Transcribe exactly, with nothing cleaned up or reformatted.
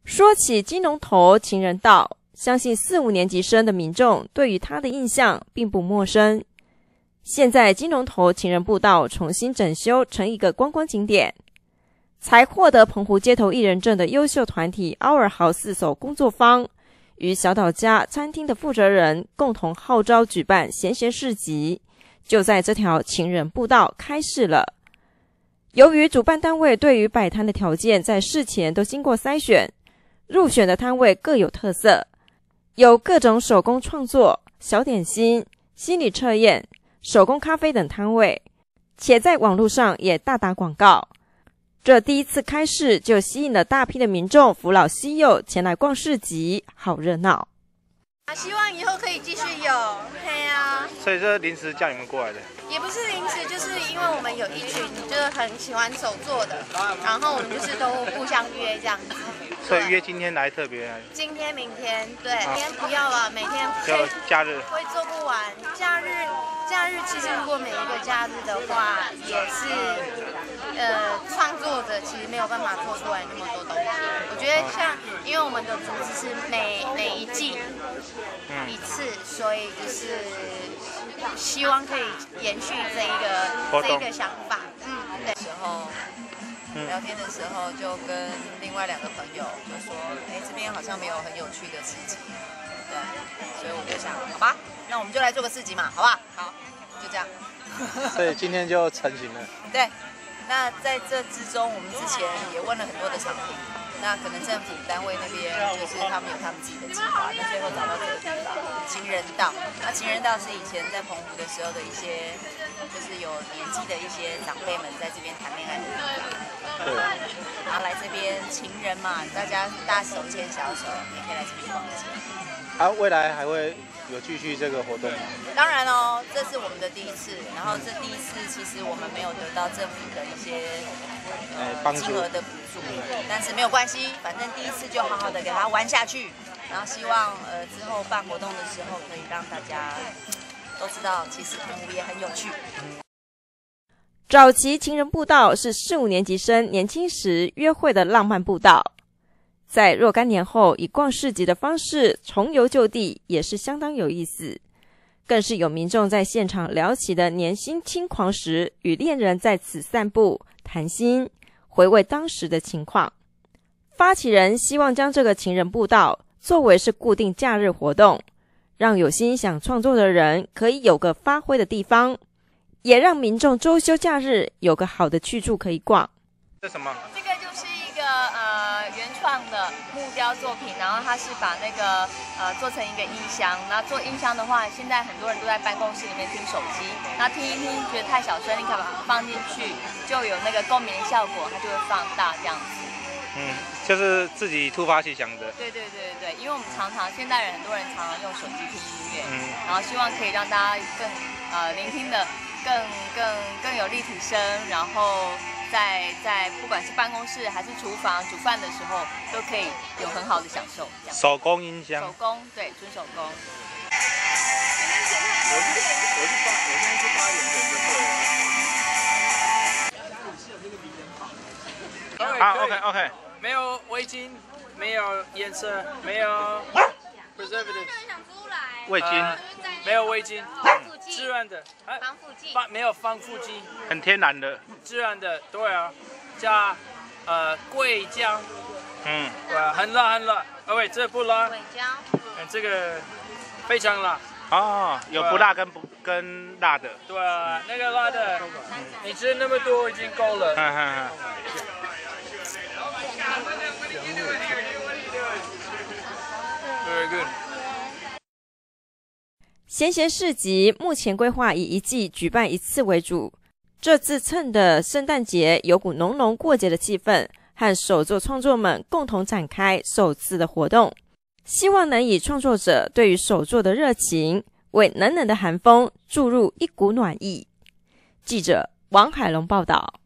说起金龙头情人道，相信四五年级生的民众对于它的印象并不陌生。现在金龙头情人步道重新整修成一个观光景点，才获得澎湖街头艺人证的优秀团体奥尔豪四手工作坊与小岛家餐厅的负责人共同号召举办闲闲市集，就在这条情人步道开市了。由于主办单位对于摆摊的条件在事前都经过筛选，入选的摊位各有特色，有各种手工创作、小点心、心理测验、手工咖啡等摊位，且在网络上也大打广告。这第一次开市就吸引了大批的民众扶老携幼前来逛市集，好热闹。 希望以后可以继续有，对啊。 所以这临时叫你们过来的？ 也不是临时，就是因为我们有一群就是很喜欢手作的，然后我们就是都互相约这样子。 所以约今天来特别来？ 今天、明天，对，明天不要了，每天就假日会做不完。假日，假日其实如果每一个假日的话，也是呃创作者其实没有办法做出来那么多东西。我觉得像，因为我们的组织是每每一季一次，所以就是希望可以延续这一个这一个想法。嗯，对。 时候聊天的时候，就跟另外两个朋友就说：“哎，这边好像没有很有趣的市集。”对，所以我就想，好吧，那我们就来做个市集嘛，好吧？好，就这样。 所以今天就成型了。 对，那在这之中，我们之前也问了很多的场地，那可能政府单位那边就是他们有他们自己的计划，那最后找到这个地方情人道。那情人道是以前在澎湖的时候的一些，就是有年纪的一些长辈们在这边谈恋爱的地方。 对。 然后来这边情人嘛，大家大手牵小手，也可以来这边逛街。 啊，未来还会有继续这个活动吗？ 当然哦，这是我们的第一次，然后这第一次其实我们没有得到政府的一些呃金额的补助，但是没有关系，反正第一次就好好的给他玩下去，然后希望呃之后办活动的时候可以让大家都知道，其实澎湖也很有趣。 早期情人步道是四五年级生年轻时约会的浪漫步道，在若干年后以逛市集的方式重游旧地，也是相当有意思。更是有民众在现场聊起的年轻轻狂时，与恋人在此散步谈心，回味当时的情况。发起人希望将这个情人步道作为是固定假日活动，让有心想创作的人可以有个发挥的地方，也让民众周休假日有个好的去处可以逛。 这什么？ 这个就是一个呃原创的木雕作品，然后它是把那个呃做成一个音箱。那做音箱的话，现在很多人都在办公室里面听手机，那听一听觉得太小声，你可以把它放进去，就有那个共鸣效果，它就会放大这样子。 嗯，就是自己突发奇想的。 对对对对对，因为我们常常现代人很多人常常用手机听音乐， 嗯， 然后希望可以让大家更呃聆听的更更更有立体声，然后。在在不管是办公室还是厨房煮饭的时候，都可以有很好的享受。 手工音箱。 手工，对，纯手工。 我是我是发，我现在是发言人就对了。 好 ，OK OK。 没有味精，没有颜色，没有 preservative。 味精。 没有味精。自然的， 防腐剂， 防没有防腐剂， 很天然的， 自然的，对啊，加呃桂浆， 嗯， 对啊，很辣很辣，哦喂，这不辣， 桂椒， 嗯，这个非常辣， 哦，有不辣跟不跟辣的， 对啊，那个辣的，你吃那么多已经够了， 哈哈哈。 Very good。 闲闲市集目前规划以一季举办一次为主，这次趁的圣诞节有股浓浓过节的气氛，和手作创作们共同展开首次的活动，希望能以创作者对于手作的热情，为冷冷的寒风注入一股暖意。记者王海龙报道。